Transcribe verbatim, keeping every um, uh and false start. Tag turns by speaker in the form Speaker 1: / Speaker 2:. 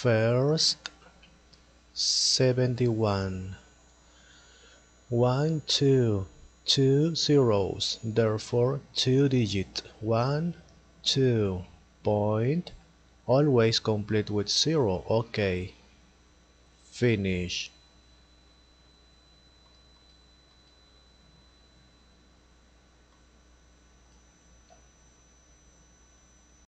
Speaker 1: First, seventy-one. One, two, two zeros, therefore two digit. One, two, point, always complete with zero. Okay. Finish.